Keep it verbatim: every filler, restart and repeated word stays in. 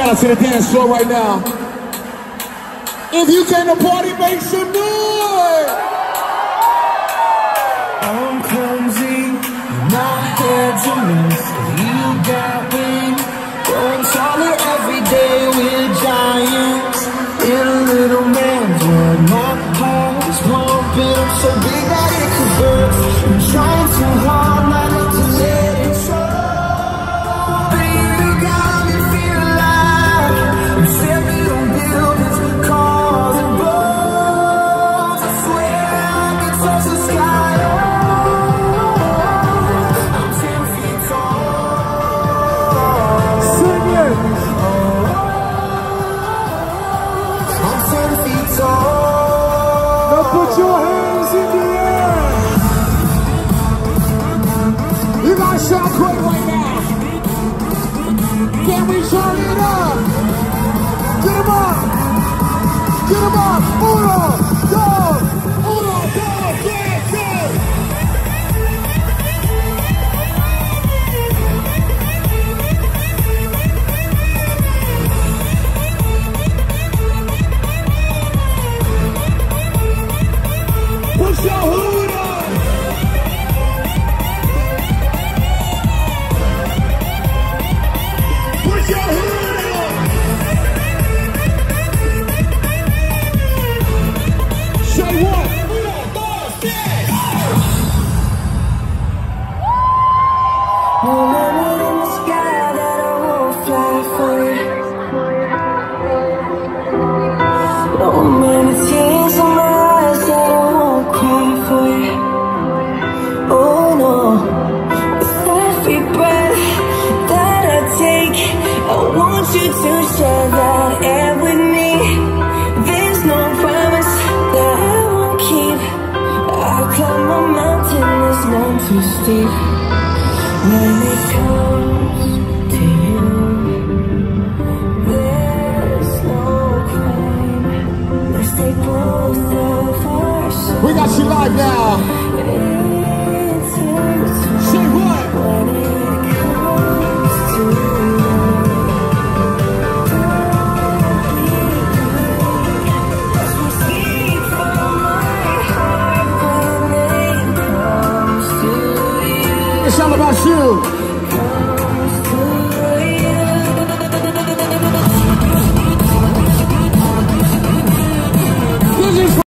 out to the dance floor right now. If you came to party, make some noise. I'm clumsy, not here to miss. You got me going solid every day with giants. In a little man's world, my heart is pumping up so big that it could burst. I'm trying too hard not to let it show. Baby, you got me feel alive. I'm stepping on buildings, cars and boats. I swear I can touch the sky. I'm ten feet tall. Sing it. I'm ten feet tall. Now put your hands in the air. You guys sound great right now. Can we turn it up? Get 'em up. Get 'em up. Uno, dos, uno, dos, tres, tres. Put your hood on. Put your hood on. Say what? Uno, dos, tres. No limit in the sky that I won't fly for you. No many tears in my eyes that I won't cry for you. Oh no, with every breath that I take, I want you to share that air with me. There's no promise that I won't keep. I'll climb a mountain that's none too steep. When it comes to you, there's no crime. Let's take both of our souls. We got you live now. Say what? When it comes to you, as we speak from my heart when it comes to you. It's all about you.